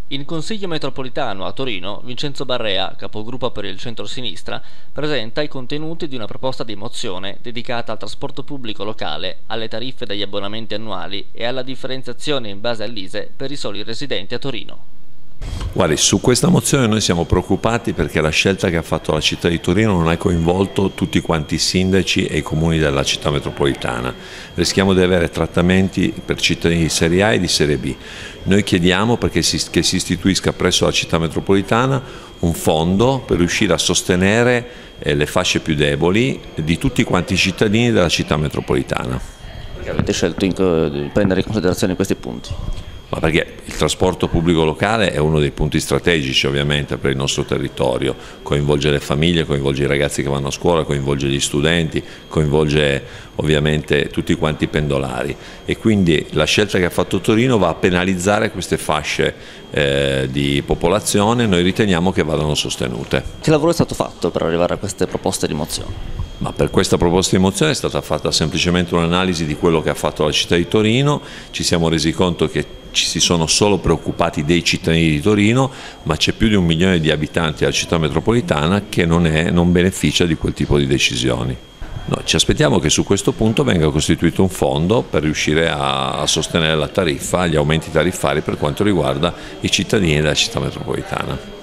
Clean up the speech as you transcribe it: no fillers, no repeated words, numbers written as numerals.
In Consiglio metropolitano a Torino, Vincenzo Barrea, capogruppo per il centro-sinistra, presenta i contenuti di una proposta di mozione dedicata al trasporto pubblico locale, alle tariffe degli abbonamenti annuali e alla differenziazione in base all'ISEE per i soli residenti a Torino. Guardi, su questa mozione noi siamo preoccupati perché la scelta che ha fatto la città di Torino non ha coinvolto tutti quanti i sindaci e i comuni della città metropolitana. Rischiamo di avere trattamenti per cittadini di serie A e di serie B. Noi chiediamo che si istituisca presso la città metropolitana un fondo per riuscire a sostenere le fasce più deboli di tutti quanti i cittadini della città metropolitana. Perché avete scelto di prendere in considerazione questi punti? Ma perché il trasporto pubblico locale è uno dei punti strategici ovviamente per il nostro territorio, coinvolge le famiglie, coinvolge i ragazzi che vanno a scuola, coinvolge gli studenti, coinvolge ovviamente tutti quanti i pendolari e quindi la scelta che ha fatto Torino va a penalizzare queste fasce di popolazione, noi riteniamo che vadano sostenute. Che lavoro è stato fatto per arrivare a queste proposte di mozione? Ma per questa proposta di mozione è stata fatta semplicemente un'analisi di quello che ha fatto la città di Torino, ci siamo resi conto che ci si sono solo preoccupati dei cittadini di Torino, ma c'è più di 1 milione di abitanti della città metropolitana che non beneficia di quel tipo di decisioni. Noi ci aspettiamo che su questo punto venga costituito un fondo per riuscire a sostenere la tariffa, gli aumenti tariffari per quanto riguarda i cittadini della città metropolitana.